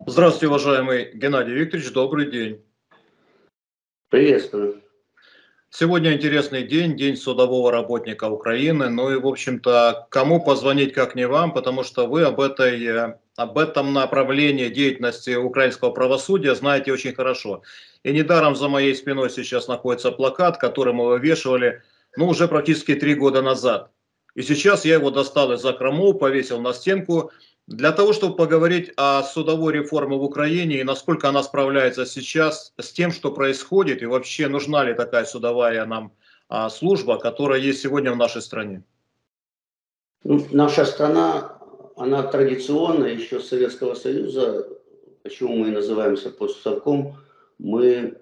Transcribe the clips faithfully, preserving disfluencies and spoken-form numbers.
Здравствуйте, уважаемый Геннадий Викторович, добрый день. Приветствую. Сегодня интересный день, День судового работника Украины. Ну и, в общем-то, кому позвонить, как не вам, потому что вы об этой, э, об этом направлении деятельности украинского правосудия знаете очень хорошо. И недаром за моей спиной сейчас находится плакат, который мы вывешивали, ну, уже практически три года назад. И сейчас я его достал из закромов, повесил на стенку, для того, чтобы поговорить о судовой реформе в Украине и насколько она справляется сейчас с тем, что происходит, и вообще нужна ли такая судовая нам а, служба, которая есть сегодня в нашей стране. Ну, наша страна, она традиционно еще с Советского Союза, почему мы и называемся постсовком, мы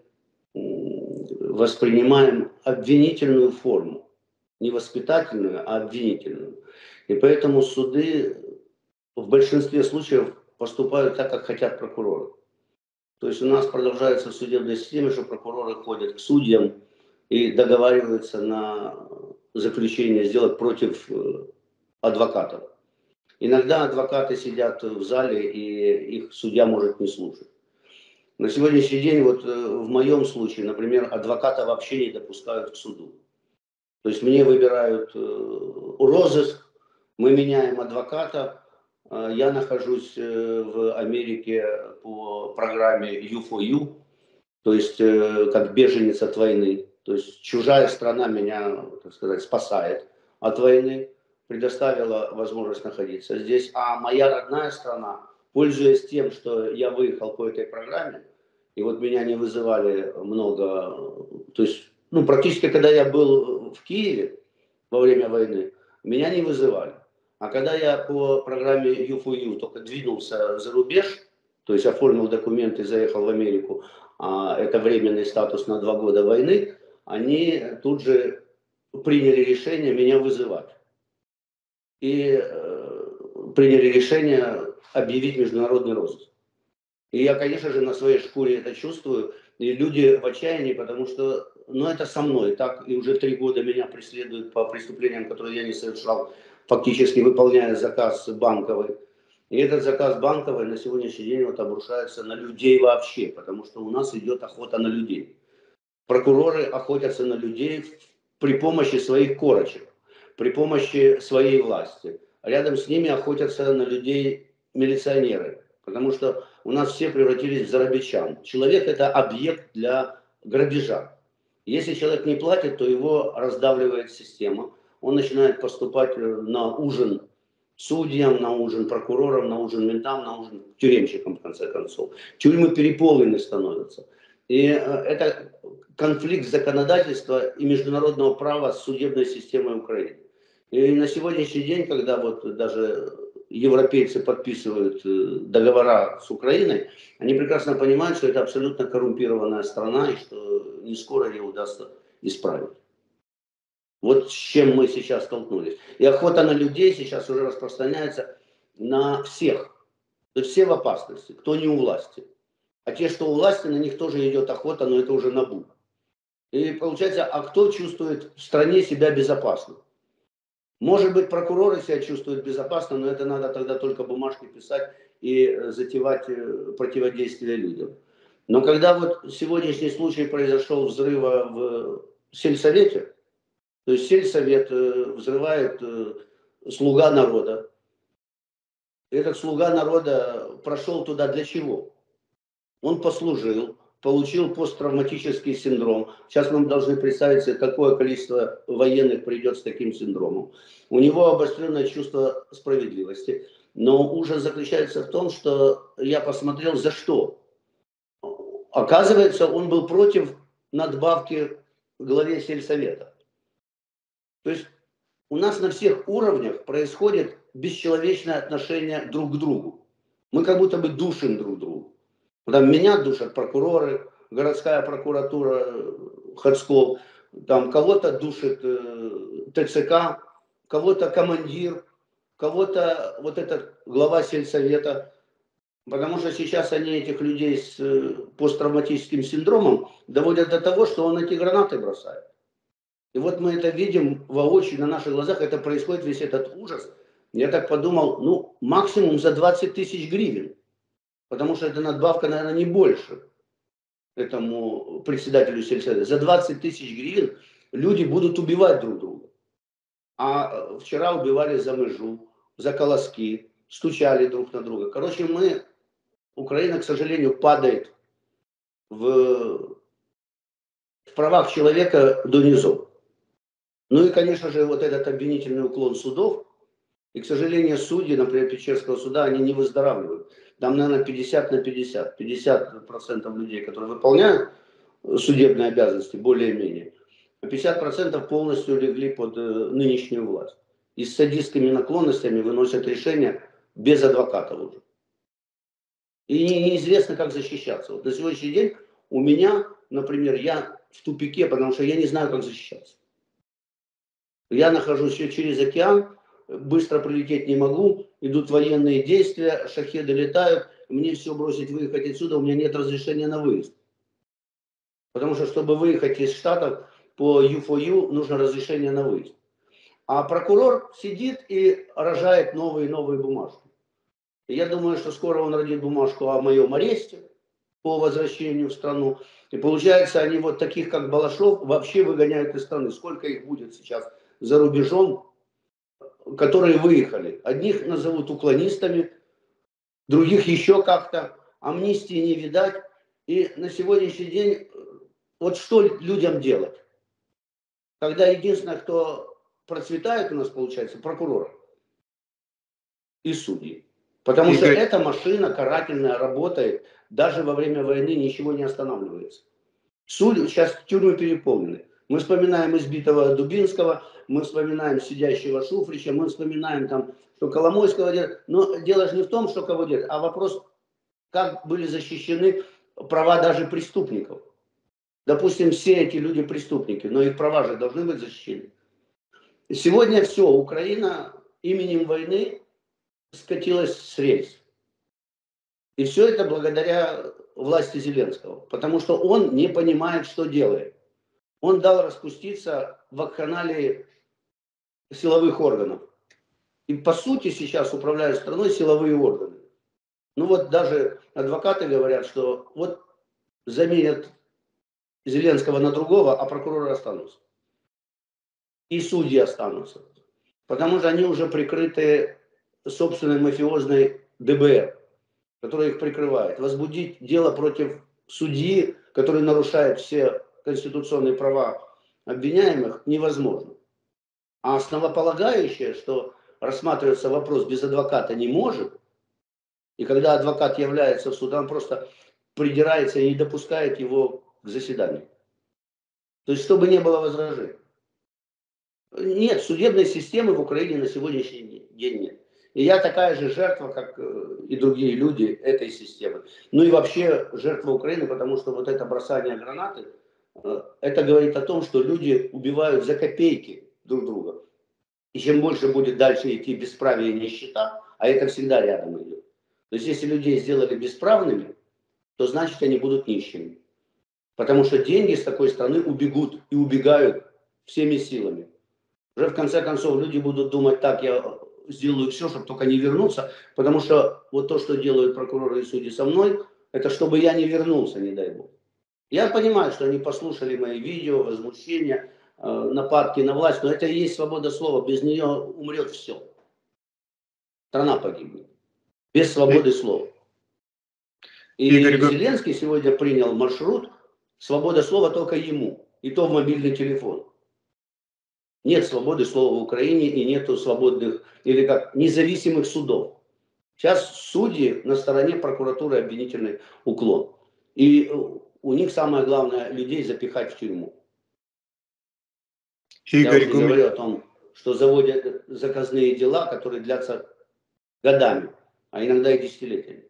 воспринимаем обвинительную форму. Не воспитательную, а обвинительную. И поэтому суды в большинстве случаев поступают так, как хотят прокуроры. То есть у нас продолжается судебная система, что прокуроры ходят к судьям и договариваются на заключение сделать против адвокатов. Иногда адвокаты сидят в зале, и их судья может не слушать. На сегодняшний день, вот в моем случае, например, адвоката вообще не допускают к суду. То есть мне выбирают розыск, мы меняем адвоката. Я нахожусь в Америке по программе ю фор ю, то есть как беженец от войны. То есть чужая страна меня, так сказать, спасает от войны, предоставила возможность находиться здесь. А моя родная страна, пользуясь тем, что я выехал по этой программе, и вот меня не вызывали много, то есть, ну, практически, когда я был в Киеве во время войны, меня не вызывали. А когда я по программе ю фор ю только двинулся за рубеж, то есть оформил документы и заехал в Америку, а это временный статус на два года войны, они тут же приняли решение меня вызывать. И э, приняли решение объявить международный розыск. И я, конечно же, на своей шкуре это чувствую. И люди в отчаянии, потому что, ну, это со мной. Так и уже три года меня преследуют по преступлениям, которые я не совершал, фактически выполняя заказ Банковой. И этот заказ Банковой на сегодняшний день вот обрушается на людей вообще, потому что у нас идет охота на людей. Прокуроры охотятся на людей при помощи своих корочек, при помощи своей власти. Рядом с ними охотятся на людей милиционеры, потому что у нас все превратились в зарабичан. Человек – это объект для грабежа. Если человек не платит, то его раздавливает система. Он начинает поступать на ужин судьям, на ужин прокурорам, на ужин ментам, на ужин тюремщикам, в конце концов. Тюрьмы переполнены становятся. И это конфликт законодательства и международного права с судебной системой Украины. И на сегодняшний день, когда вот даже европейцы подписывают договора с Украиной, они прекрасно понимают, что это абсолютно коррумпированная страна и что не скоро ее удастся исправить. Вот с чем мы сейчас столкнулись. И охота на людей сейчас уже распространяется на всех. То есть все в опасности, кто не у власти. А те, что у власти, на них тоже идет охота, но это уже набу. И получается, а кто чувствует в стране себя безопасно? Может быть, прокуроры себя чувствуют безопасно, но это надо тогда только бумажки писать и затевать противодействие людям. Но когда вот сегодняшний случай произошел взрыва в сельсовете, то есть сельсовет взрывает слуга народа. Этот слуга народа прошел туда для чего? Он послужил, получил посттравматический синдром. Сейчас мы должны представить себе, какое количество военных придет с таким синдромом. У него обостренное чувство справедливости. Но ужас заключается в том, что я посмотрел, за что. Оказывается, он был против надбавки главе сельсовета. То есть у нас на всех уровнях происходит бесчеловечное отношение друг к другу. Мы как будто бы душим друг друга. Там меня душат прокуроры, городская прокуратура Хотсков, там кого-то душит тэ цэ ка, кого-то командир, кого-то вот этот глава сельсовета. Потому что сейчас они этих людей с посттравматическим синдромом доводят до того, что он эти гранаты бросает. И вот мы это видим воочию на наших глазах, это происходит, весь этот ужас. Я так подумал, ну максимум за двадцать тысяч гривен. Потому что эта надбавка, наверное, не больше этому председателю сельсовета. За двадцать тысяч гривен люди будут убивать друг друга. А вчера убивали за межу, за колоски, стучали друг на друга. Короче, мы, Украина, к сожалению, падает в, в правах человека до низов. Ну и, конечно же, вот этот обвинительный уклон судов. И, к сожалению, судьи, например, Печерского суда, они не выздоравливают. Там, наверное, пятьдесят на пятьдесят. пятьдесят процентов людей, которые выполняют судебные обязанности, более-менее. А пятьдесят процентов полностью легли под нынешнюю власть. И с садистскими наклонностями выносят решения без адвоката уже. И неизвестно, как защищаться. Вот на сегодняшний день у меня, например, я в тупике, потому что я не знаю, как защищаться. Я нахожусь через океан, быстро прилететь не могу, идут военные действия, шахеды летают, мне все бросить, выехать отсюда, у меня нет разрешения на выезд. Потому что, чтобы выехать из Штатов по ю фо ю, нужно разрешение на выезд. А прокурор сидит и рожает новые и новые бумажки. И я думаю, что скоро он родит бумажку о моем аресте по возвращению в страну. И получается, они вот таких, как Балашов, вообще выгоняют из страны. Сколько их будет сейчас за рубежом, которые выехали. Одних назовут уклонистами, других еще как-то. Амнистии не видать. И на сегодняшний день вот что людям делать? Когда единственное, кто процветает у нас, получается, прокурор и судьи. Потому Игорь... что эта машина карательная работает, даже во время войны ничего не останавливается. Судьи, сейчас тюрьмы переполнены. Мы вспоминаем избитого Дубинского, мы вспоминаем сидящего Шуфрича, мы вспоминаем там, что Коломойского делают. Но дело же не в том, что кого делают, а вопрос, как были защищены права даже преступников. Допустим, все эти люди преступники, но их права же должны быть защищены. Сегодня все, Украина именем войны скатилась с рельс. И все это благодаря власти Зеленского, потому что он не понимает, что делает. Он дал распуститься вакханалии силовых органов. И по сути сейчас управляют страной силовые органы. Ну вот даже адвокаты говорят, что вот заменят Зеленского на другого, а прокуроры останутся. И судьи останутся. Потому что они уже прикрыты собственной мафиозной дэ бэ эр, которая их прикрывает. Возбудить дело против судьи, который нарушает все конституционные права обвиняемых, невозможно. А основополагающее, что рассматривается вопрос без адвоката не может, и когда адвокат является в суд, он просто придирается и не допускает его к заседанию. То есть, чтобы не было возражений. Нет, судебной системы в Украине на сегодняшний день нет. И я такая же жертва, как и другие люди этой системы. Ну и вообще жертва Украины, потому что вот это бросание гранаты, это говорит о том, что люди убивают за копейки друг друга. И чем больше будет дальше идти бесправие и нищета, а это всегда рядом идет. То есть если людей сделали бесправными, то значит они будут нищими. Потому что деньги с такой страны убегут и убегают всеми силами. Уже в конце концов люди будут думать, так, я сделаю все, чтобы только не вернуться, потому что вот то, что делают прокуроры и судьи со мной, это чтобы я не вернулся, не дай бог. Я понимаю, что они послушали мои видео, возмущения, э, нападки на власть, но это и есть свобода слова, без нее умрет все. Страна погибнет. Без свободы слова. И Игорь... Зеленский сегодня принял маршрут, свобода слова только ему, и то в мобильный телефон. Нет свободы слова в Украине и нету свободных, или как, независимых судов. Сейчас судьи на стороне прокуратуры обвинительный уклон. И у них самое главное людей запихать в тюрьму. Игорь, Я уже говорю о том, что заводят заказные дела, которые длятся годами, а иногда и десятилетиями.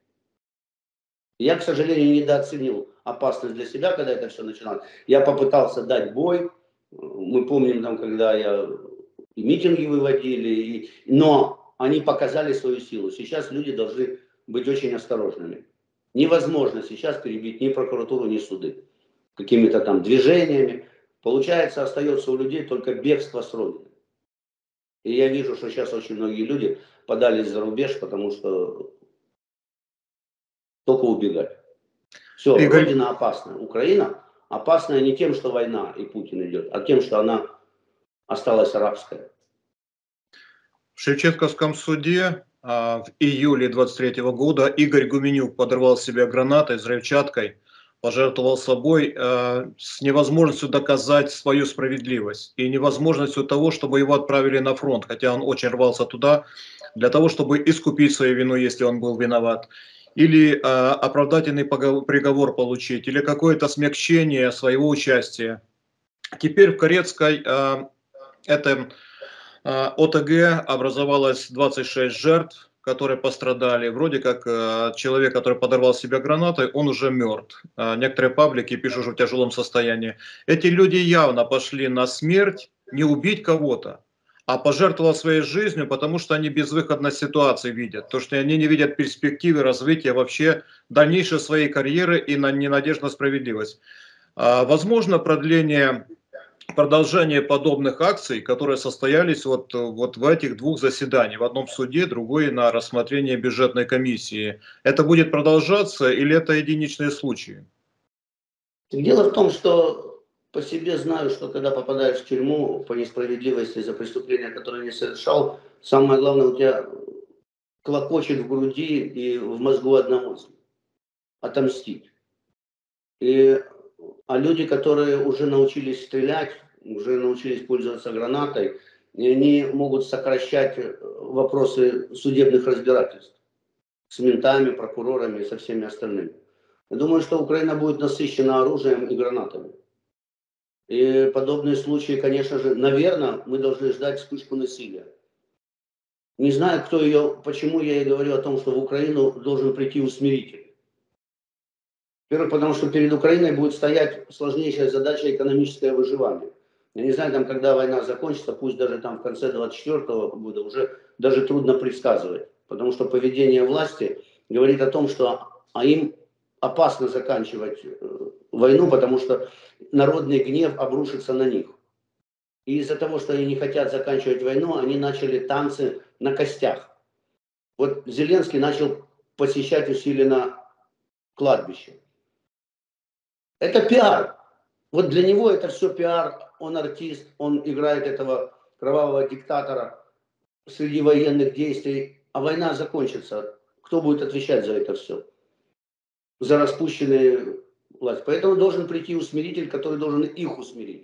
Я, к сожалению, недооценил опасность для себя, когда это все начиналось. Я попытался дать бой. Мы помним, там, когда я и митинги выводили, и... но они показали свою силу. Сейчас люди должны быть очень осторожными. Невозможно сейчас перебить ни прокуратуру, ни суды какими-то там движениями. Получается, остается у людей только бегство с родины. И я вижу, что сейчас очень многие люди подались за рубеж, потому что только убегать. Все, Игорь, Родина опасна. Украина опасная не тем, что война и Путин идет, а тем, что она осталась арабская. в Шевченковском суде а, в июле двадцать третьего года Игорь Гуменюк подорвал себя гранатой, взрывчаткой, пожертвовал собой э, с невозможностью доказать свою справедливость и невозможностью того, чтобы его отправили на фронт, хотя он очень рвался туда, для того, чтобы искупить свою вину, если он был виноват, или э, оправдательный приговор получить, или какое-то смягчение своего участия. Теперь в Корецкой э, это ОТГ образовалось двадцать шесть жертв, которые пострадали. Вроде как э, человек, который подорвал себя гранатой, он уже мертв. Э, некоторые паблики пишут, что в тяжелом состоянии. Эти люди явно пошли на смерть, не убить кого-то, а пожертвовать своей жизнью, потому что они безвыходной ситуации видят. То, что они не видят перспективы развития вообще дальнейшей своей карьеры и на ненадежду на справедливость. Э, возможно продление... продолжение подобных акций, которые состоялись вот, вот в этих двух заседаниях, в одном суде, другой на рассмотрение бюджетной комиссии. Это будет продолжаться или это единичные случаи? Дело в том, что по себе знаю, что когда попадаешь в тюрьму по несправедливости за преступления, которые не совершал, самое главное, у тебя клокочет в груди и в мозгу одна мысль – отомстить. И, а люди, которые уже научились стрелять, уже научились пользоваться гранатой, и они могут сокращать вопросы судебных разбирательств с ментами, прокурорами и со всеми остальными. Я думаю, что Украина будет насыщена оружием и гранатами. И подобные случаи, конечно же, наверное, мы должны ждать вспышку насилия. Не знаю, кто ее, почему я и говорю о том, что в Украину должен прийти усмиритель. Во-первых, потому что перед Украиной будет стоять сложнейшая задача экономическое выживание. Я не знаю, там, когда война закончится, пусть даже там в конце двадцать четвёртого года, уже даже трудно предсказывать. Потому что поведение власти говорит о том, что а им опасно заканчивать войну, потому что народный гнев обрушится на них. И из-за того, что они не хотят заканчивать войну, они начали танцы на костях. Вот Зеленский начал посещать усиленно кладбище. Это пиар. Вот для него это все пиар. Он артист, он играет этого кровавого диктатора среди военных действий. А война закончится. Кто будет отвечать за это все? За распущенные власти. Поэтому должен прийти усмиритель, который должен их усмирить.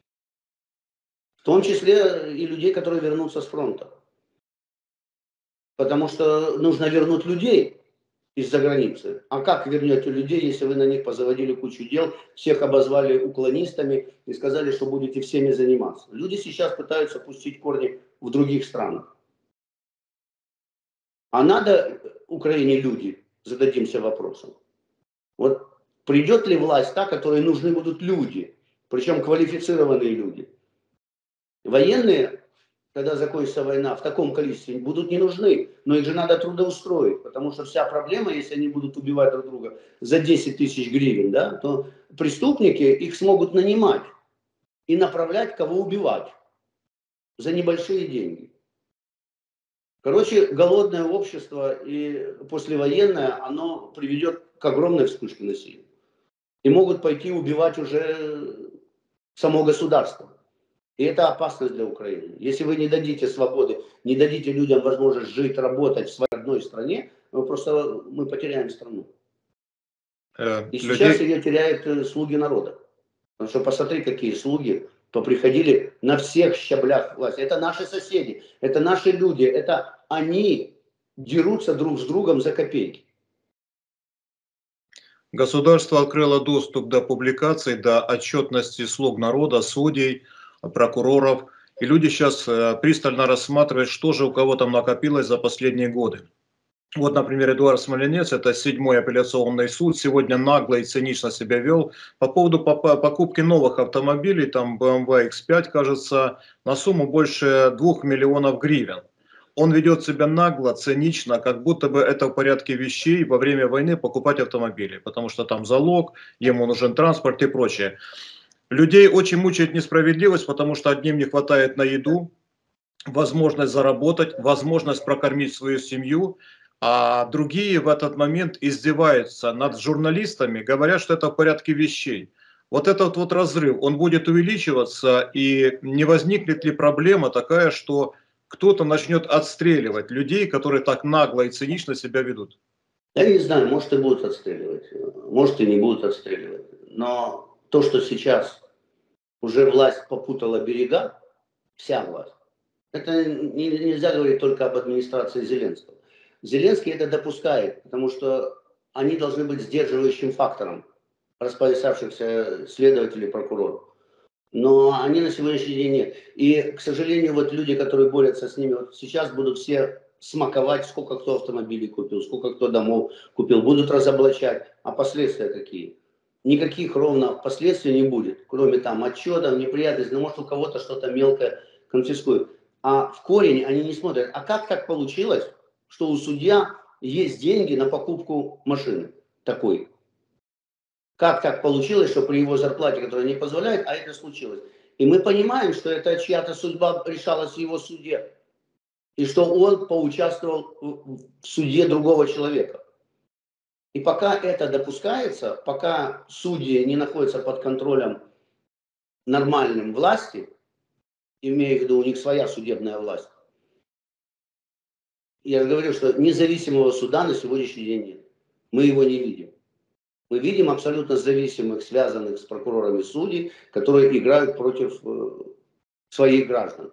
В том числе и людей, которые вернутся с фронта. Потому что нужно вернуть людей из-за границы. А как вернете людей, если вы на них позаводили кучу дел, всех обозвали уклонистами и сказали, что будете всеми заниматься? Люди сейчас пытаются пустить корни в других странах. А надо Украине люди? Зададимся вопросом. Вот придет ли власть та, которой нужны будут люди, причем квалифицированные люди? Военные, когда закончится война, в таком количестве будут не нужны, но их же надо трудоустроить, потому что вся проблема, если они будут убивать друг друга за десять тысяч гривен, да, то преступники их смогут нанимать и направлять, кого убивать за небольшие деньги. Короче, голодное общество и послевоенное, оно приведет к огромной вспышке насилия. И могут пойти убивать уже само государство. И это опасность для Украины. Если вы не дадите свободы, не дадите людям возможность жить, работать в своей родной стране, мы просто мы потеряем страну. Э, И людей... сейчас ее теряют слуги народа. Потому что посмотри, какие слуги поприходили на всех щаблях власти. Это наши соседи, это наши люди, это они дерутся друг с другом за копейки. Государство открыло доступ до публикаций, до отчетности слуг народа, судей, прокуроров. И люди сейчас э, пристально рассматривают, что же у кого там накопилось за последние годы. Вот, например, Эдуард Смолянец, это седьмой апелляционный суд, сегодня нагло и цинично себя вел по поводу покупки новых автомобилей, там бэ эм вэ икс пять, кажется, на сумму больше двух миллионов гривен. Он ведет себя нагло, цинично, как будто бы это в порядке вещей во время войны покупать автомобили, потому что там залог, ему нужен транспорт и прочее. Людей очень мучает несправедливость, потому что одним не хватает на еду, возможность заработать, возможность прокормить свою семью, а другие в этот момент издеваются над журналистами, говорят, что это в порядке вещей. Вот этот вот разрыв, он будет увеличиваться, и не возникнет ли проблема такая, что кто-то начнет отстреливать людей, которые так нагло и цинично себя ведут? Я не знаю, может и будут отстреливать, может и не будут отстреливать. Но то, что сейчас уже власть попутала берега, вся власть, это не, нельзя говорить только об администрации Зеленского. Зеленский это допускает, потому что они должны быть сдерживающим фактором распоясавшихся следователей, прокуроров. Но они на сегодняшний день нет. И, к сожалению, вот люди, которые борются с ними, вот сейчас будут все смаковать, сколько кто автомобилей купил, сколько кто домов купил, будут разоблачать. А последствия какие? Никаких ровно последствий не будет, кроме там отчетов, неприятностей, ну, может, у кого-то что-то мелкое конфискуют. А в корень они не смотрят. А как так получилось, что у судья есть деньги на покупку машины такой? Как так получилось, что при его зарплате, которая не позволяет, а это случилось? И мы понимаем, что это чья-то судьба решалась в его суде. И что он поучаствовал в суде другого человека. И пока это допускается, пока судьи не находятся под контролем нормальным власти, имея в виду, у них своя судебная власть, я же говорю, что независимого суда на сегодняшний день нет. Мы его не видим. Мы видим абсолютно зависимых, связанных с прокурорами судей, которые играют против э, своих граждан.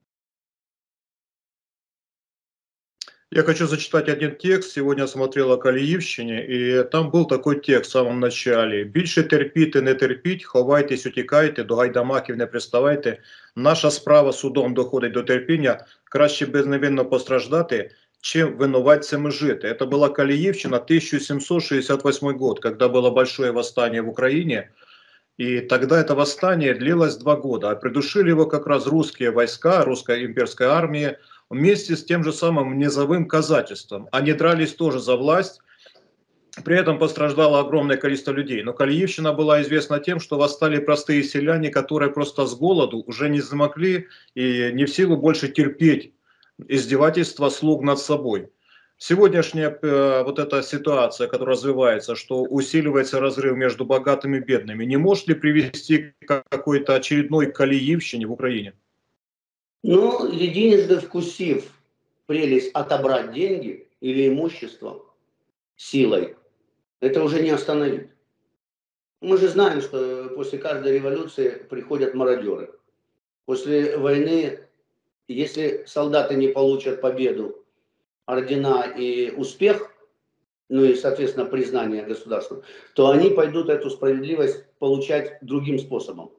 Я хочу зачитать один текст. Сегодня я смотрел о Калиївщині, і там був такий текст в самому началі. «Більше терпіти не терпіть, ховайтесь, утікайте, до гайдамаків не приставайте. Наша справа судом доходить до терпіння, краще безневинно постраждати, чем винуватцами жити». Это была Калиївщина, тысяча семьсот шестьдесят восьмой год, когда было большое восстание в Украине. И тогда это восстание длилось два года, а придушили его как раз русские войска, русская имперская армия, вместе с тем же самым низовым казачеством. Они дрались тоже за власть, при этом постраждало огромное количество людей. Но Калиевщина была известна тем, что восстали простые селяне, которые просто с голоду уже не смогли и не в силу больше терпеть издевательства слуг над собой. Сегодняшняя э, вот эта ситуация, которая развивается, что усиливается разрыв между богатыми и бедными, не может ли привести к какой-то очередной Калиевщине в Украине? Ну, единожды вкусив прелесть отобрать деньги или имущество силой, это уже не остановить. Мы же знаем, что после каждой революции приходят мародеры. После войны, если солдаты не получат победу, ордена и успех, ну и, соответственно, признание государства, то они пойдут эту справедливость получать другим способом.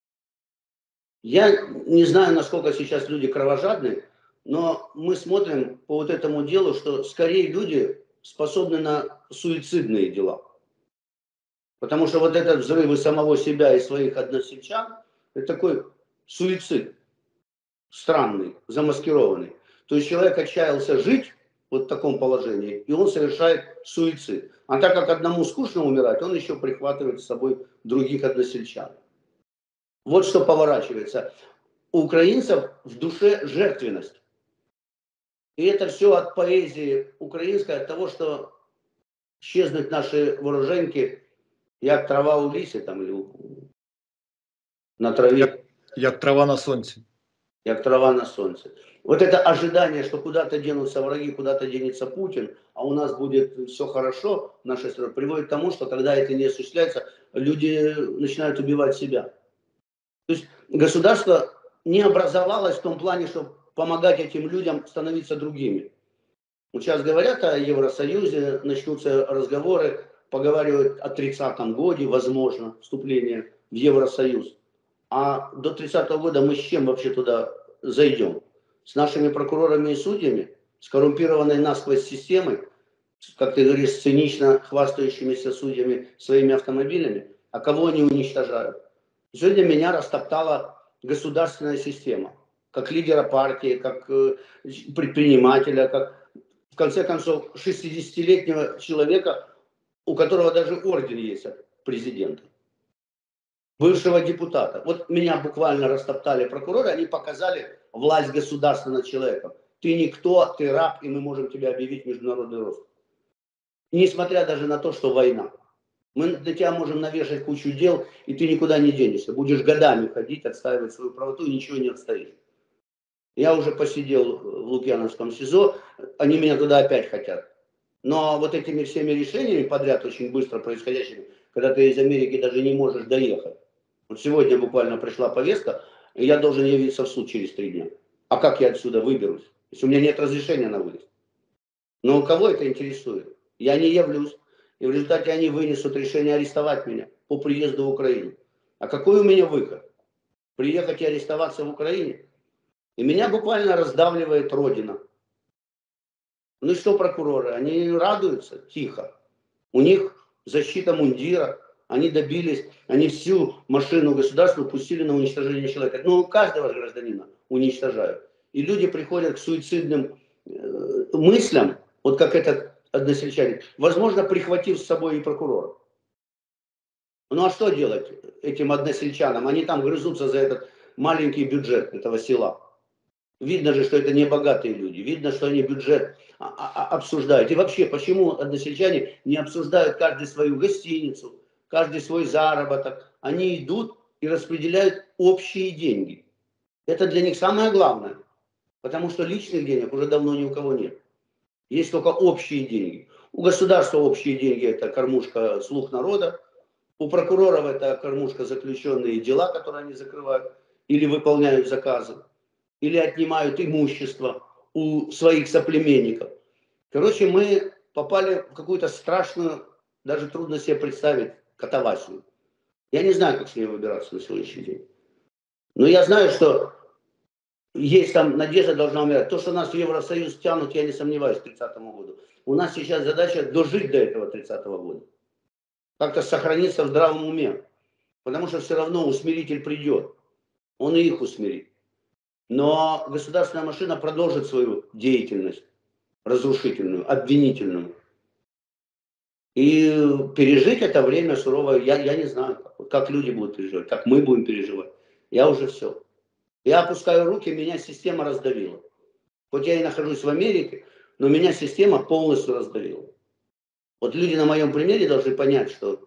Я не знаю, насколько сейчас люди кровожадны, но мы смотрим по вот этому делу, что скорее люди способны на суицидные дела. Потому что вот этот взрыв и самого себя и своих односельчан, это такой суицид странный, замаскированный. То есть человек отчаялся жить вот в таком положении, и он совершает суицид. А так как одному скучно умирать, он еще прихватывает с собой других односельчан. Вот что поворачивается. У украинцев в душе жертвенность. И это все от поэзии украинской, от того, что исчезнут наши вооруженки, як трава у лісі, там, или на траве. Як, як трава на солнце. Як трава на солнце. Вот это ожидание, что куда-то денутся враги, куда-то денется Путин, а у нас будет все хорошо, наша страна, приводит к тому, что когда это не осуществляется, люди начинают убивать себя. То есть государство не образовалось в том плане, чтобы помогать этим людям становиться другими. Вот сейчас говорят о Евросоюзе, начнутся разговоры, поговаривают о тридцатом годе, возможно, вступление в Евросоюз. А до тридцатого года мы с чем вообще туда зайдем? С нашими прокурорами и судьями, с коррумпированной насквозь системой, как ты говоришь, с цинично хвастающимися судьями своими автомобилями. А кого они уничтожают? Сегодня меня растоптала государственная система, как лидера партии, как предпринимателя, как, в конце концов, шестидесятилетнего человека, у которого даже орден есть от президента, бывшего депутата. Вот меня буквально растоптали прокуроры, они показали власть государства над человеком. ты никто, ты раб, и мы можем тебя объявить в международный рост. Несмотря даже на то, что война. Мы на тебя можем навешать кучу дел, и ты никуда не денешься. Будешь годами ходить, отстаивать свою правоту, и ничего не отстоишь. Я уже посидел в Лукьяновском СИЗО, они меня туда опять хотят. Но вот этими всеми решениями подряд, очень быстро происходящими, когда ты из Америки даже не можешь доехать. Вот сегодня буквально пришла повестка, и я должен явиться в суд через три дня. А как я отсюда выберусь, если у меня нет разрешения на выезд? Но кого это интересует? Я не явлюсь. И в результате они вынесут решение арестовать меня по приезду в Украину. А какой у меня выход? Приехать и арестоваться в Украине? И меня буквально раздавливает Родина. Ну и что прокуроры? Они радуются тихо. У них защита мундира. Они добились, они всю машину государства пустили на уничтожение человека. Ну, каждого гражданина уничтожают. И люди приходят к суицидным э, мыслям, вот как этот односельчанин, возможно, прихватив с собой и прокурора. Ну а что делать этим односельчанам? Они там грызутся за этот маленький бюджет этого села. Видно же, что это не богатые люди. Видно, что они бюджет обсуждают. И вообще, почему односельчане не обсуждают каждый свою гостиницу, каждый свой заработок? Они идут и распределяют общие деньги. Это для них самое главное. Потому что личных денег уже давно ни у кого нет. Есть только общие деньги. У государства общие деньги – это кормушка слух народа. У прокуроров это кормушка заключенные дела, которые они закрывают или выполняют заказы, или отнимают имущество у своих соплеменников. Короче, мы попали в какую-то страшную, даже трудно себе представить, катавасию. Я не знаю, как с ней выбираться на сегодняшний день. Но я знаю, что есть там надежда должна умирать. То, что нас в Евросоюз тянут, я не сомневаюсь, к тридцатому году. У нас сейчас задача дожить до этого тридцатого года. Как-то сохраниться в здравом уме. Потому что все равно усмиритель придет. Он и их усмирит. Но государственная машина продолжит свою деятельность разрушительную, обвинительную. И пережить это время суровое, я, я не знаю, как, как люди будут переживать, как мы будем переживать. Я уже все. Я опускаю руки, меня система раздавила. Хоть я и нахожусь в Америке, но меня система полностью раздавила. Вот люди на моем примере должны понять, что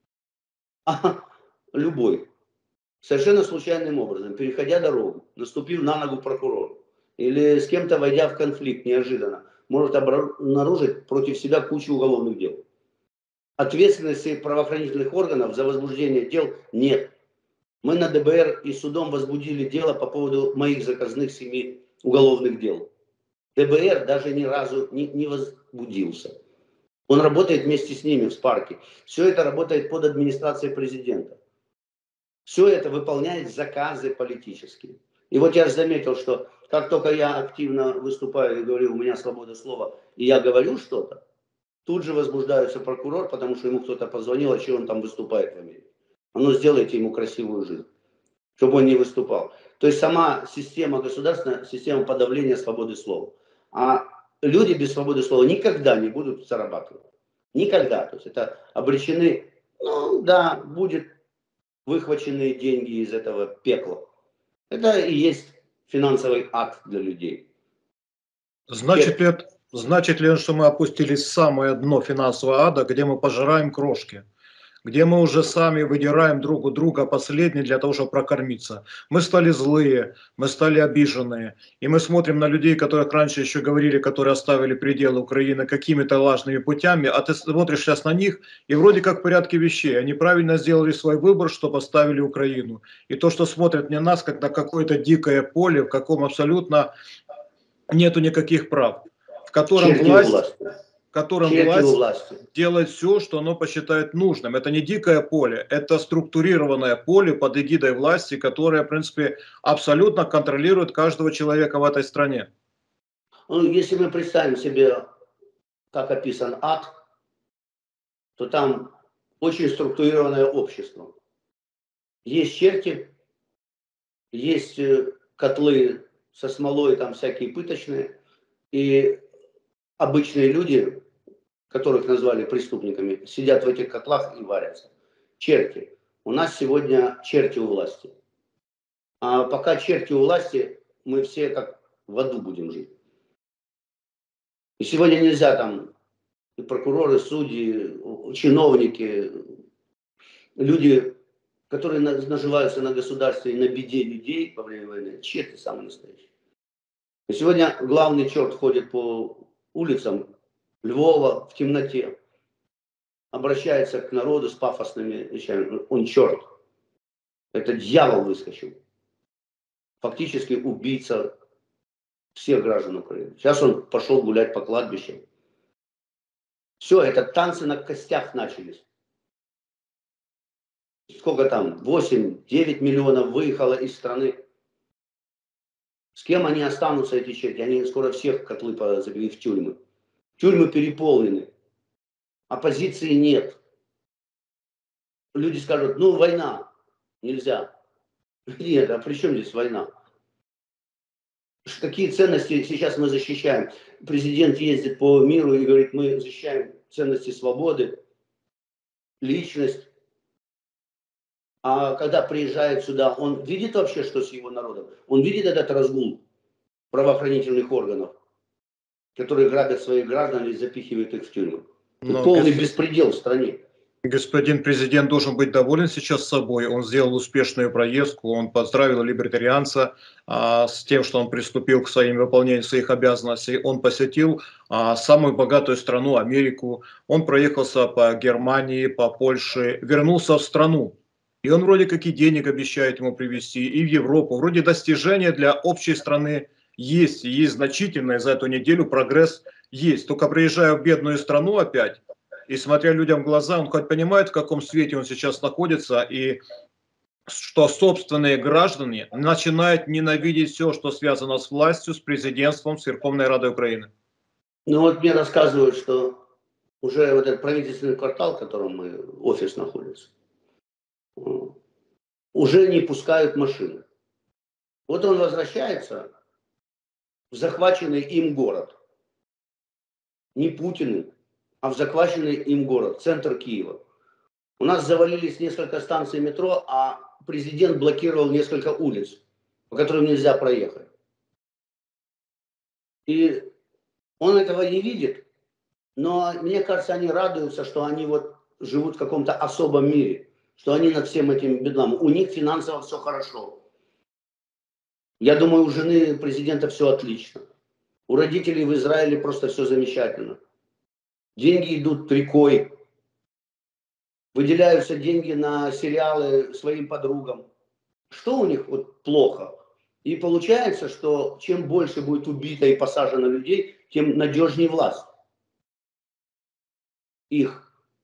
а, любой, совершенно случайным образом, переходя дорогу, наступив на ногу прокурору, или с кем-то войдя в конфликт неожиданно, может обнаружить против себя кучу уголовных дел. Ответственности правоохранительных органов за возбуждение дел нет. Мы на ДБР и судом возбудили дело по поводу моих заказных семи уголовных дел. ДБР даже ни разу не, не возбудился. Он работает вместе с ними в Спарке. Все это работает под администрацией президента. Все это выполняет заказы политические. И вот я заметил, что как только я активно выступаю и говорю, у меня свобода слова, и я говорю что-то, тут же возбуждается прокурор, потому что ему кто-то позвонил, а что он там выступает в Америке. А ну сделайте ему красивую жизнь, чтобы он не выступал. То есть сама система государственная, система подавления свободы слова. А люди без свободы слова никогда не будут зарабатывать. Никогда. То есть это обречены, ну да, будет выхваченные деньги из этого пекла. Это и есть финансовый ад для людей. Значит ли, это, значит ли, что мы опустились в самое дно финансового ада, где мы пожираем крошки? Где мы уже сами выдираем друг у друга последние для того, чтобы прокормиться. Мы стали злые, мы стали обиженные. И мы смотрим на людей, которых раньше еще говорили, которые оставили пределы Украины какими-то важными путями, а ты смотришь сейчас на них, и вроде как в порядке вещей. Они правильно сделали свой выбор, что поставили Украину. И то, что смотрят на нас, как на какое-то дикое поле, в каком абсолютно нету никаких прав, в котором власть... в котором власть, власть делает все, что оно посчитает нужным. Это не дикое поле, это структурированное поле под эгидой власти, которое, в принципе, абсолютно контролирует каждого человека в этой стране. Ну, если мы представим себе, как описан ад, то там очень структурированное общество. Есть черти, есть котлы со смолой, там всякие пыточные, и обычные люди, которых назвали преступниками, сидят в этих котлах и варятся. Черти. У нас сегодня черти у власти. А пока черти у власти, мы все как в аду будем жить. И сегодня нельзя там и прокуроры, судьи, чиновники, люди, которые наживаются на государстве и на беде людей во время войны, черти самые настоящие. И сегодня главный черт ходит по улицам Львова в темноте, обращается к народу с пафосными вещами. Он черт. Это дьявол выскочил. Фактически убийца всех граждан Украины. Сейчас он пошел гулять по кладбищам. Все, это танцы на костях начались. Сколько там? восемь-девять миллионов выехало из страны. С кем они останутся, эти черти? Они скоро всех котлы забили в тюрьмы. Тюрьмы переполнены. Оппозиции нет. Люди скажут, ну война, нельзя. Нет, а при чем здесь война? Какие ценности сейчас мы защищаем? Президент ездит по миру и говорит, мы защищаем ценности свободы, личность. А когда приезжает сюда, он видит вообще, что с его народом? Он видит этот разгул правоохранительных органов, которые грабят своих граждан и запихивают их в тюрьму. Это полный гос... беспредел в стране. Господин президент должен быть доволен сейчас собой. Он сделал успешную проездку, он поздравил либертарианца а, с тем, что он приступил к своим выполнению своих обязанностей. Он посетил а, самую богатую страну, Америку. Он проехался по Германии, по Польше, вернулся в страну. И он вроде как и денег обещает ему привезти, и в Европу. Вроде достижения для общей страны есть, и есть значительный за эту неделю прогресс есть. Только приезжая в бедную страну опять, и смотря людям в глаза, он хоть понимает, в каком свете он сейчас находится, и что собственные граждане начинают ненавидеть все, что связано с властью, с президентством, с Верховной Радой Украины. Ну вот мне рассказывают, что уже вот этот правительственный квартал, в котором мы, офис находится, уже не пускают машины. Вот он возвращается в захваченный им город. Не Путиным, а в захваченный им город, центр Киева. У нас завалились несколько станций метро, а президент блокировал несколько улиц, по которым нельзя проехать. И он этого не видит, но мне кажется, они радуются, что они вот живут в каком-то особом мире, что они над всем этим бедлам. У них финансово все хорошо. Я думаю, у жены президента все отлично. У родителей в Израиле просто все замечательно. Деньги идут рекой. Выделяются деньги на сериалы своим подругам. Что у них вот плохо? И получается, что чем больше будет убито и посажено людей, тем надежнее власть. Их.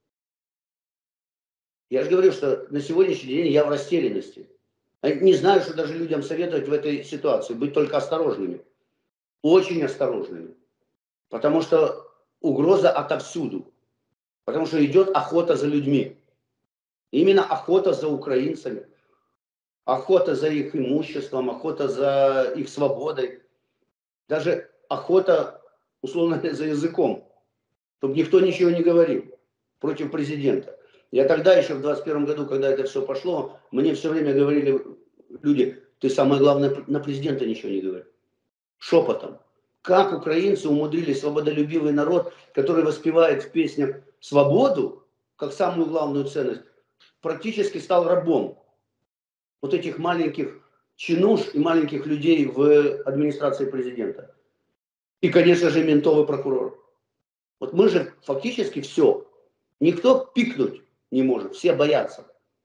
Я же говорю, что на сегодняшний день я в растерянности. Не знаю, что даже людям советовать в этой ситуации. Быть только осторожными. Очень осторожными. Потому что угроза отовсюду. Потому что идет охота за людьми. Именно охота за украинцами. Охота за их имуществом, охота за их свободой. Даже охота, условно, за языком. Чтобы никто ничего не говорил против президента. Я тогда еще в двадцать первом году, когда это все пошло, мне все время говорили люди, ты самое главное, на президента ничего не говори. Шепотом. Как украинцы умудрились, свободолюбивый народ, который воспевает в песнях свободу, как самую главную ценность, практически стал рабом вот этих маленьких чинуш и маленьких людей в администрации президента. И, конечно же, ментов и прокуроров. Вот мы же фактически все. Никто пикнуть не может, все боятся.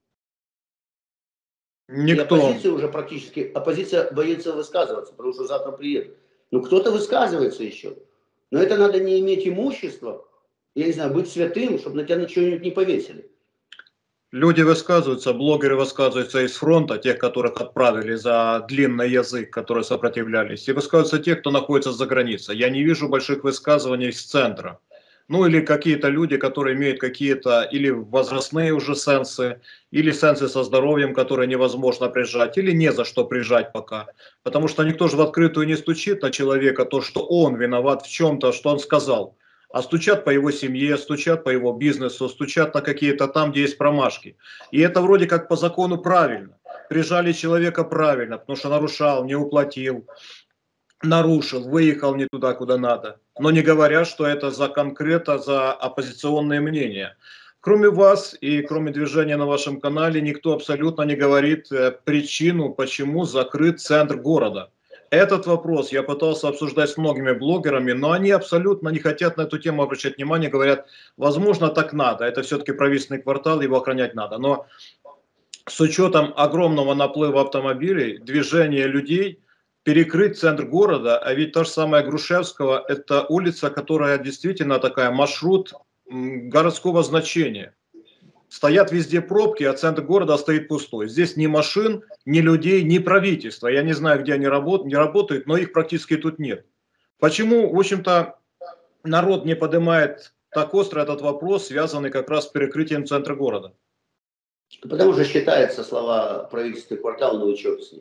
Никто. И оппозиция уже практически, оппозиция боится высказываться, потому что завтра приедет. Ну, кто-то высказывается еще. Но это надо не иметь имущества, я не знаю, быть святым, чтобы на тебя ничего не повесили. Люди высказываются, блогеры высказываются из фронта, тех, которых отправили за длинный язык, которые сопротивлялись. И высказываются те, кто находится за границей. Я не вижу больших высказываний с центра. Ну или какие-то люди, которые имеют какие-то или возрастные уже сенсы, или сенсы со здоровьем, которые невозможно прижать, или не за что прижать пока. Потому что никто же в открытую не стучит на человека, то, что он виноват в чем-то, что он сказал. А стучат по его семье, стучат по его бизнесу, стучат на какие-то там, где есть промашки. И это вроде как по закону правильно. Прижали человека правильно, потому что нарушал, не уплатил. нарушил, выехал не туда, куда надо. Но не говорят, что это за конкретно за оппозиционные мнения. Кроме вас и кроме движения на вашем канале, никто абсолютно не говорит э, причину, почему закрыт центр города. Этот вопрос я пытался обсуждать с многими блогерами, но они абсолютно не хотят на эту тему обращать внимание, говорят, возможно, так надо, это все-таки правительственный квартал, его охранять надо. Но с учетом огромного наплыва автомобилей, движения людей, перекрыть центр города, а ведь та же самая Грушевского, это улица, которая действительно такая, маршрут городского значения. Стоят везде пробки, а центр города стоит пустой. Здесь ни машин, ни людей, ни правительства. Я не знаю, где они работают, не работают, но их практически тут нет. Почему, в общем-то, народ не поднимает так остро этот вопрос, связанный как раз с перекрытием центра города? Потому что считается слова правительственный квартал, ну и черт с ним.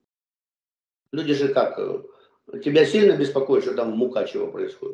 Люди же как, тебя сильно беспокоит, что там в Мукачево происходит?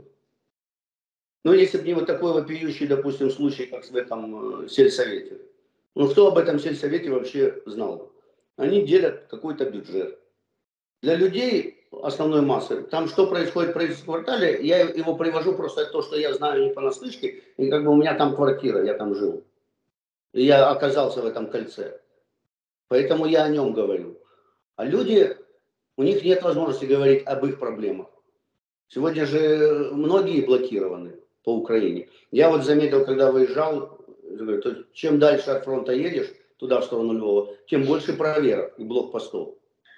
Но если бы не вот такой вопиющий, допустим, случай, как в этом сельсовете. Ну кто об этом сельсовете вообще знал? Они делят какой-то бюджет. Для людей основной массы, там что происходит в правительственном квартале, я его привожу просто то, что я знаю не понаслышке, и как бы у меня там квартира, я там жил. И я оказался в этом кольце. Поэтому я о нем говорю. А люди, у них нет возможности говорить об их проблемах. Сегодня же многие блокированы по Украине. Я вот заметил, когда выезжал, чем дальше от фронта едешь, туда, в сторону Львова, тем больше проверок и блокпостов.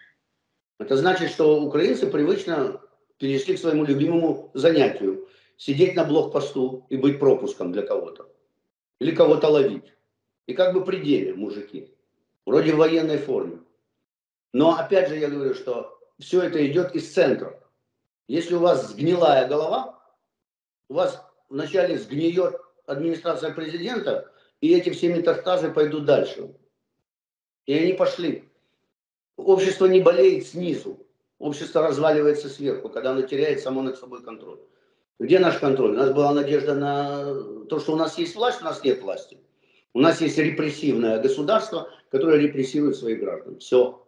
Это значит, что украинцы привычно перешли к своему любимому занятию. Сидеть на блокпосту и быть пропуском для кого-то. Или кого-то ловить. И как бы при деле, мужики. Вроде в военной форме. Но опять же я говорю, что все это идет из центра. Если у вас сгнилая голова, у вас вначале сгниет администрация президента, и эти все метастазы пойдут дальше. И они пошли. Общество не болеет снизу. Общество разваливается сверху, когда оно теряет само над собой контроль. Где наш контроль? У нас была надежда на то, что у нас есть власть, у нас нет власти. У нас есть репрессивное государство, которое репрессирует своих граждан. Все.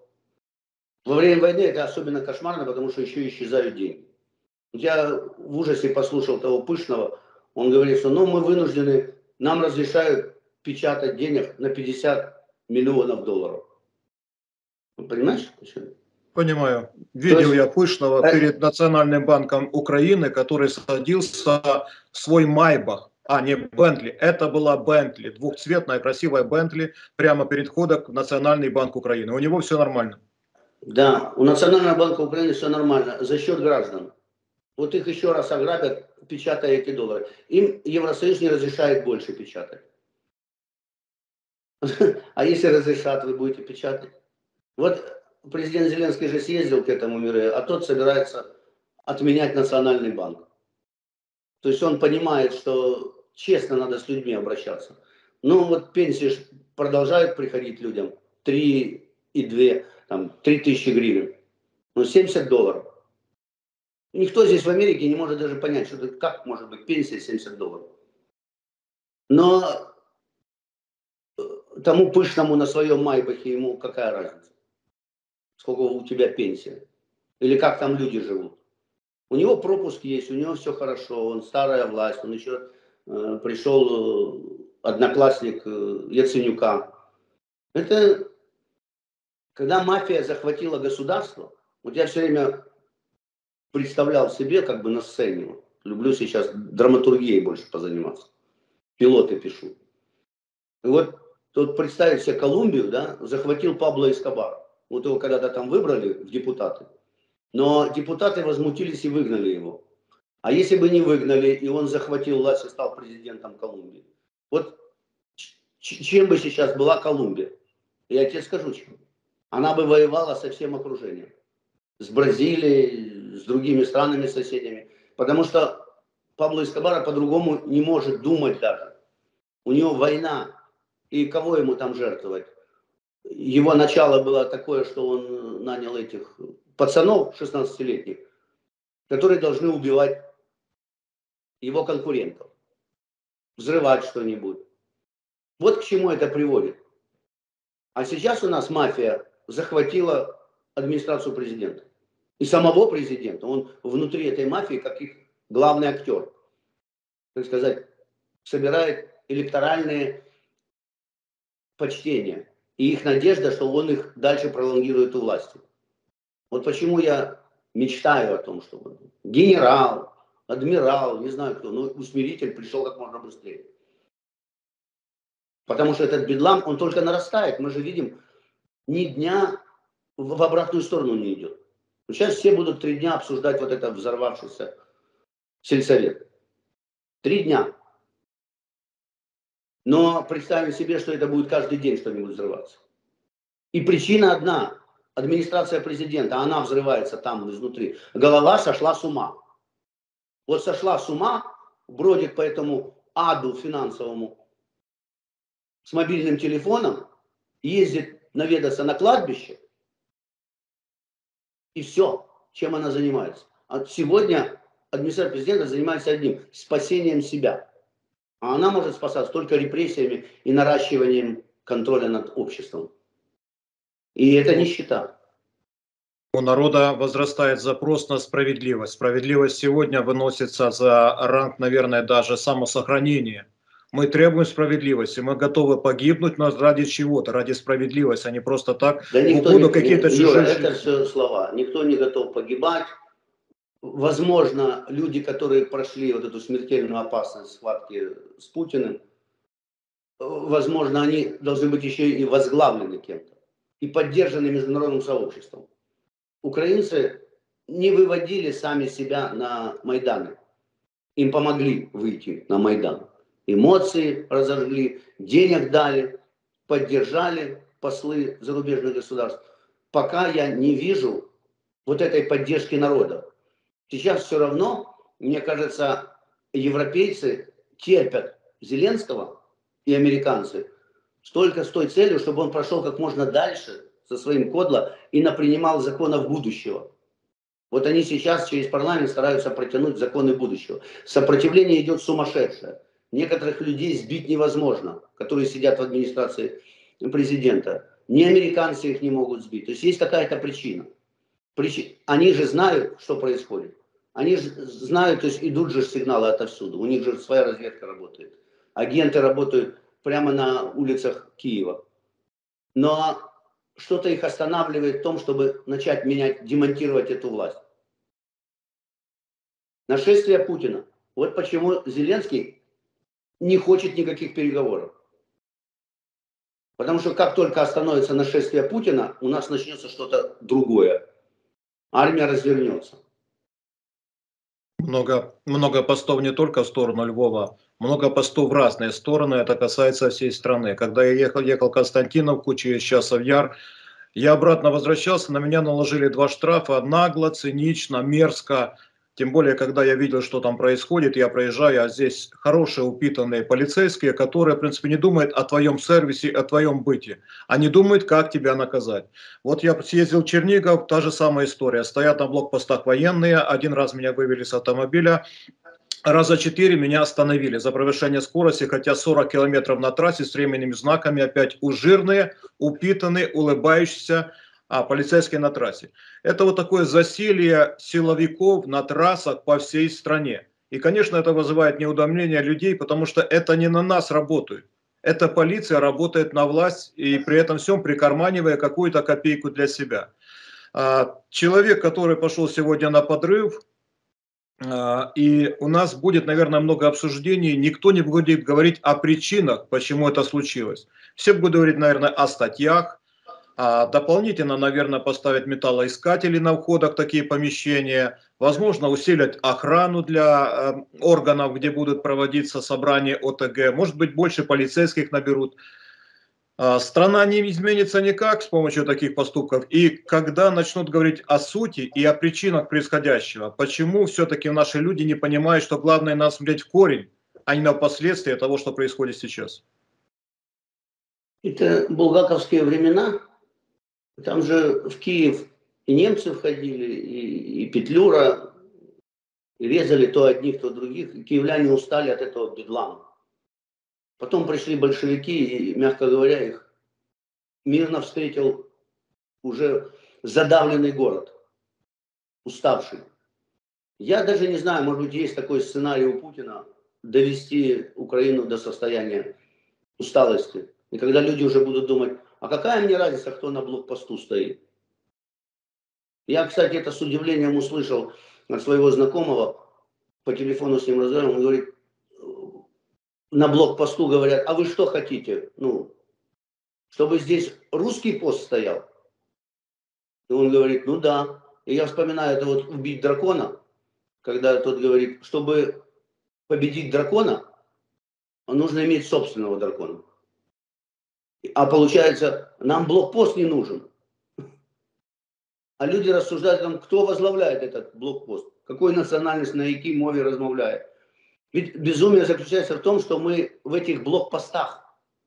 Во время войны это особенно кошмарно, потому что еще исчезают деньги. Я в ужасе послушал того Пышного, он говорит, что ну, мы вынуждены, нам разрешают печатать денег на пятьдесят миллионов долларов. Вы понимаешь? Понимаю. Видел есть, я Пышного а... перед Национальным банком Украины, который садился в свой Майбах, а не Бентли. Это была Бентли, двухцветная красивая Бентли, прямо перед входом в Национальный банк Украины. У него все нормально. Да, у Национального банка Украины все нормально, за счет граждан. Вот их еще раз ограбят, печатая эти доллары. Им Евросоюз не разрешает больше печатать. А если разрешат, вы будете печатать? Вот президент Зеленский же съездил к этому миру, а тот собирается отменять Национальный банк. То есть он понимает, что честно надо с людьми обращаться. Ну вот пенсии продолжают приходить людям. три и две, там, три тысячи гривен. Ну семьдесят долларов. Никто здесь в Америке не может даже понять, что это, как может быть пенсия семьдесят долларов. Но тому Пышному на своем Майбахе ему какая разница? Сколько у тебя пенсия? Или как там люди живут? У него пропуск есть, у него все хорошо, он старая власть, он еще э, пришел э, одноклассник э, Яценюка. Это когда мафия захватила государство, вот я все время представлял себе как бы на сцене, люблю сейчас драматургией больше позаниматься, пилоты пишу. И вот тут представить себе Колумбию, да, захватил Пабло Эскобар. Вот его когда-то там выбрали в депутаты. Но депутаты возмутились и выгнали его. А если бы не выгнали, и он захватил власть и стал президентом Колумбии? Вот чем бы сейчас была Колумбия? Я тебе скажу, чем. Она бы воевала со всем окружением. С Бразилией, с другими странами, соседями. Потому что Пабло Эскобара по-другому не может думать даже. У него война. И кого ему там жертвовать? Его начало было такое, что он нанял этих пацанов шестнадцатилетних, которые должны убивать его конкурентов, взрывать что-нибудь. Вот к чему это приводит. А сейчас у нас мафия захватила администрацию президента. И самого президента. Он внутри этой мафии как их главный актер. Так сказать, собирает электоральные почтения. И их надежда, что он их дальше пролонгирует у власти. Вот почему я мечтаю о том, чтобы генерал, адмирал, не знаю кто, но усмиритель пришел как можно быстрее. Потому что этот бедлам, он только нарастает. Мы же видим, ни дня в обратную сторону не идет. Сейчас все будут три дня обсуждать вот это взорвавшийся сельсовет. Три дня. Но представим себе, что это будет каждый день что-нибудь взрываться. И причина одна. Администрация президента, она взрывается там изнутри. Голова сошла с ума. Вот сошла с ума, бродит по этому аду финансовому с мобильным телефоном, ездит наведаться на кладбище, и все, чем она занимается. А сегодня администрация президента занимается одним – спасением себя. А она может спасаться только репрессиями и наращиванием контроля над обществом. И это нищета. У народа возрастает запрос на справедливость. Справедливость сегодня выносится за ранг, наверное, даже самосохранения. Мы требуем справедливости, мы готовы погибнуть, но ради чего-то, ради справедливости, а не просто так, да в угоду какие-то чужие. Юра, это все слова. Никто не готов погибать. Возможно, люди, которые прошли вот эту смертельную опасность схватки с Путиным, возможно, они должны быть еще и возглавлены кем-то и поддержаны международным сообществом. Украинцы не выводили сами себя на Майданы. Им помогли выйти на Майдан. Эмоции разожгли, денег дали, поддержали послы зарубежных государств. Пока я не вижу вот этой поддержки народа. Сейчас все равно, мне кажется, европейцы терпят Зеленского и американцы только с той целью, чтобы он прошел как можно дальше со своим кодло и напринимал законов будущего. Вот они сейчас через парламент стараются протянуть законы будущего. Сопротивление идет сумасшедшее. Некоторых людей сбить невозможно, которые сидят в администрации президента. Ни американцы их не могут сбить. То есть есть какая-то причина. Причи... Они же знают, что происходит. Они же знают, то есть идут же сигналы отовсюду. У них же своя разведка работает. Агенты работают прямо на улицах Киева. Но что-то их останавливает в том, чтобы начать менять, демонтировать эту власть. Нашествие Путина. Вот почему Зеленский не хочет никаких переговоров. Потому что как только остановится нашествие Путина, у нас начнется что-то другое. Армия развернется. Много, много постов не только в сторону Львова, много постов в разные стороны, это касается всей страны. Когда я ехал, ехал в Константиновку через Часов Яр, я обратно возвращался, на меня наложили два штрафа, нагло, цинично, мерзко. Тем более, когда я видел, что там происходит, я проезжаю, а здесь хорошие, упитанные полицейские, которые, в принципе, не думают о твоем сервисе, о твоем быте. Они думают, как тебя наказать. Вот я съездил в Чернигов, та же самая история. Стоят на блокпостах военные, один раз меня вывели с автомобиля, раза четыре меня остановили за превышение скорости, хотя сорок километров на трассе с временными знаками, опять ужирные, упитанные, улыбающиеся, а, полицейские на трассе. Это вот такое засилье силовиков на трассах по всей стране. И, конечно, это вызывает неудовлетворение людей, потому что это не на нас работают. Эта полиция работает на власть и при этом всем прикарманивая какую-то копейку для себя. Человек, который пошел сегодня на подрыв, и у нас будет, наверное, много обсуждений. Никто не будет говорить о причинах, почему это случилось. Все будут говорить, наверное, о статьях. А дополнительно, наверное, поставить металлоискатели на входах в такие помещения. Возможно, усилить охрану для э, органов, где будут проводиться собрания ОТГ. Может быть, больше полицейских наберут. А, страна не изменится никак с помощью таких поступков. И когда начнут говорить о сути и о причинах происходящего, почему все-таки наши люди не понимают, что главное надо смотреть в корень, а не на последствия того, что происходит сейчас? Это булгаковские времена. Там же в Киев и немцы входили, и, и Петлюра, и резали то одних, то других. И киевляне устали от этого бедлама. Потом пришли большевики, и, мягко говоря, их мирно встретил уже задавленный город. уставший. Я даже не знаю, может быть, есть такой сценарий у Путина довести Украину до состояния усталости. И когда люди уже будут думать, а какая мне разница, кто на блокпосту стоит? Я, кстати, это с удивлением услышал от своего знакомого, по телефону с ним разговаривал, он говорит, на блокпосту говорят, а вы что хотите? Ну, чтобы здесь русский пост стоял? И он говорит, ну да. И я вспоминаю, это вот убить дракона, когда тот говорит, чтобы победить дракона, нужно иметь собственного дракона. А получается, нам блокпост не нужен. А люди рассуждают, там, кто возглавляет этот блокпост, какой национальность, на якій мове размовляет. Ведь безумие заключается в том, что мы в этих блокпостах.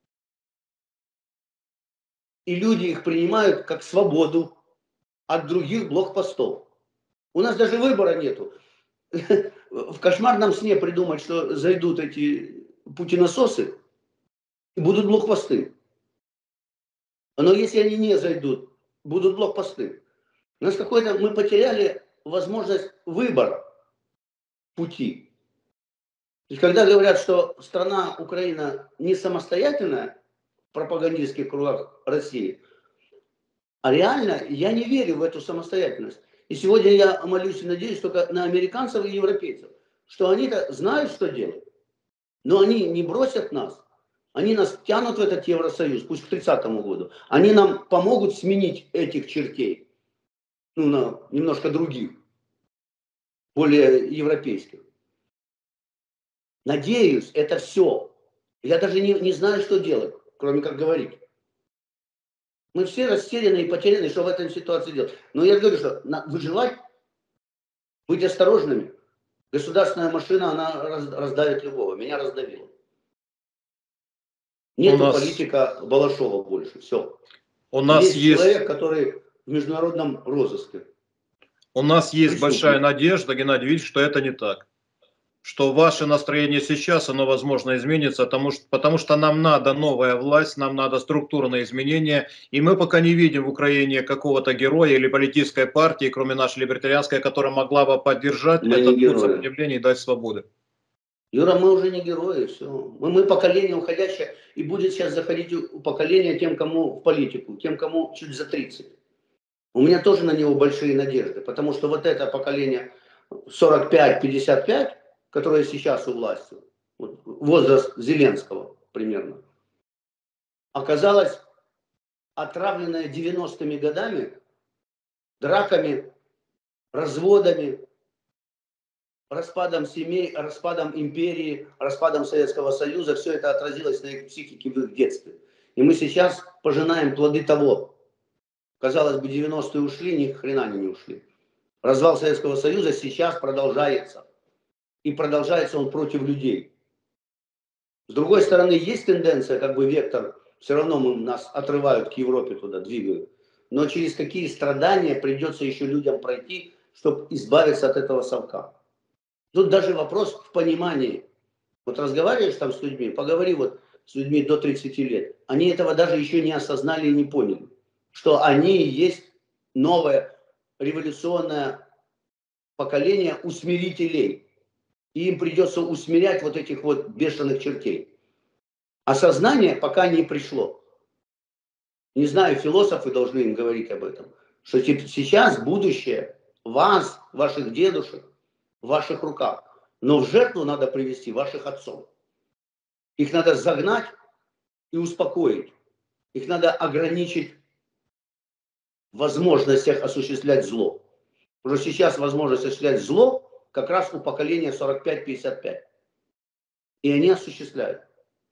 И люди их принимают как свободу от других блокпостов. У нас даже выбора нету. В кошмарном сне придумать, что зайдут эти путинососы и будут блокпосты. Но если они не зайдут, будут блокпосты. У нас какой-то, мы потеряли возможность выбора пути. То есть, когда говорят, что страна Украина не самостоятельная в пропагандистских кругах России, а реально я не верю в эту самостоятельность. И сегодня я молюсь и надеюсь только на американцев и европейцев, что они-то знают, что делать, но они не бросят нас. Они нас тянут в этот Евросоюз, пусть к тридцатому году. Они нам помогут сменить этих чертей, ну, на немножко других, более европейских. Надеюсь, это все. Я даже не, не знаю, что делать, кроме как говорить. Мы все растеряны и потеряны, что в этой ситуации делать. Но я говорю, что выживать, быть осторожными. Государственная машина, она раздавит любого. Меня раздавила. Нету нас... политика Балашова больше. Все. У нас есть, есть человек, который в международном розыске. У нас есть Преступник. большая надежда, Геннадий Викторович, что это не так. Что ваше настроение сейчас, оно, возможно, изменится, потому что, потому что нам надо новая власть, нам надо структурные изменения, и мы пока не видим в Украине какого-то героя или политической партии, кроме нашей либертарианской, которая могла бы поддержать Мы этот путь сопротивления и дать свободы. Юра, мы уже не герои, все. Мы, мы поколение уходящее, и будет сейчас заходить поколение тем, кому в политику, тем, кому чуть за тридцать. У меня тоже на него большие надежды, потому что вот это поколение сорок пять пятьдесят пять, которое сейчас у власти, вот, возраст Зеленского примерно, оказалось отравленное девяностыми годами, драками, разводами, распадом семей, распадом империи, распадом Советского Союза. Все это отразилось на их психике в их детстве. И мы сейчас пожинаем плоды того. Казалось бы, девяностые ушли, ни хрена они не ушли. Развал Советского Союза сейчас продолжается. И продолжается он против людей. С другой стороны, есть тенденция, как бы вектор, все равно мы, нас отрывают к Европе туда, двигают. Но через какие страдания придется еще людям пройти, чтобы избавиться от этого совка. Тут даже вопрос в понимании. Вот разговариваешь там с людьми, поговори вот с людьми до тридцати лет. Они этого даже еще не осознали и не поняли. Что они и есть новое революционное поколение усмирителей. И им придется усмирять вот этих вот бешеных чертей. Осознание пока не пришло. Не знаю, философы должны им говорить об этом. Что сейчас будущее вас, ваших дедушек, в ваших руках. Но в жертву надо привести ваших отцов. Их надо загнать и успокоить. Их надо ограничить в возможностях осуществлять зло. Потому что сейчас возможность осуществлять зло как раз у поколения сорок пять пятьдесят пять. И они осуществляют.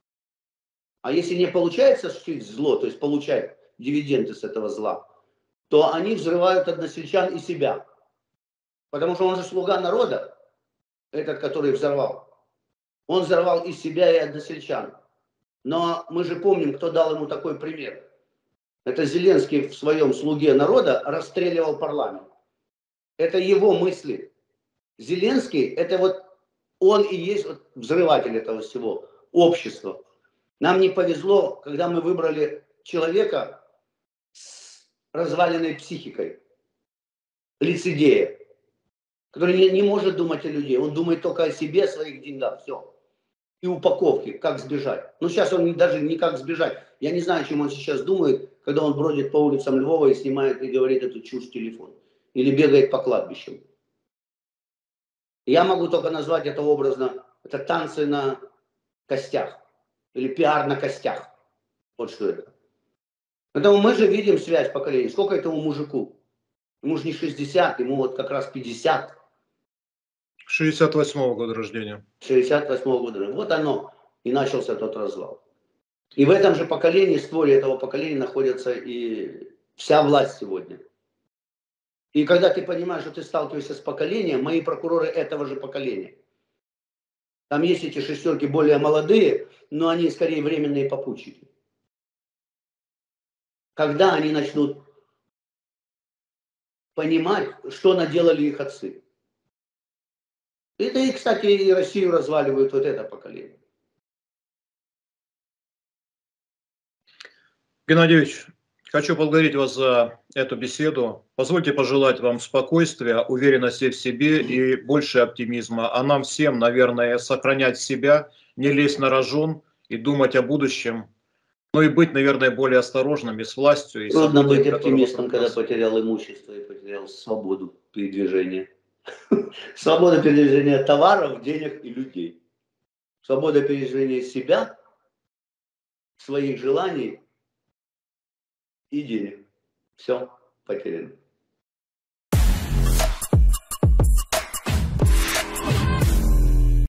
А если не получается осуществить зло, то есть получать дивиденды с этого зла, то они взрывают односельчан и себя. Потому что он же слуга народа, этот, который взорвал. Он взорвал и себя, и односельчан. Но мы же помним, кто дал ему такой пример. Это Зеленский в своем «Слуге народа» расстреливал парламент. Это его мысли. Зеленский, это вот он и есть вот взрыватель этого всего общества. Нам не повезло, когда мы выбрали человека с разваленной психикой, лицедея. который не, не может думать о людей. Он думает только о себе, о своих деньгах. Все. И упаковке, как сбежать. Ну, сейчас он даже не как сбежать. Я не знаю, чем он сейчас думает, когда он бродит по улицам Львова и снимает и говорит эту чушь в телефон. Или бегает по кладбищам. Я могу только назвать это образно. Это танцы на костях. Или пиар на костях. Вот что это. Поэтому мы же видим связь поколений. Сколько этому мужику? Ему же не шестьдесят, ему вот как раз пятьдесят. шестьдесят восьмого года рождения. шестьдесят восьмого года. Вот оно. И начался тот развал. И в этом же поколении, в стволе этого поколения находится и вся власть сегодня. И когда ты понимаешь, что ты сталкиваешься с поколением, мои прокуроры этого же поколения. Там есть эти шестерки более молодые, но они скорее временные попутчики. Когда они начнут понимать, что наделали их отцы. Это и, кстати, и Россию разваливают вот это поколение. Геннадий Ильич, хочу поблагодарить вас за эту беседу. Позвольте пожелать вам спокойствия, уверенности в себе и больше оптимизма. А нам всем, наверное, сохранять себя, не лезть на рожон и думать о будущем. Ну и быть, наверное, более осторожными с властью. И Трудно быть событиями, которые оптимистом, вокруг когда нас. потерял имущество и потерял свободу передвижения. Свобода передвижения товаров, денег и людей. Свобода передвижения себя, своих желаний и денег. Все потеряно.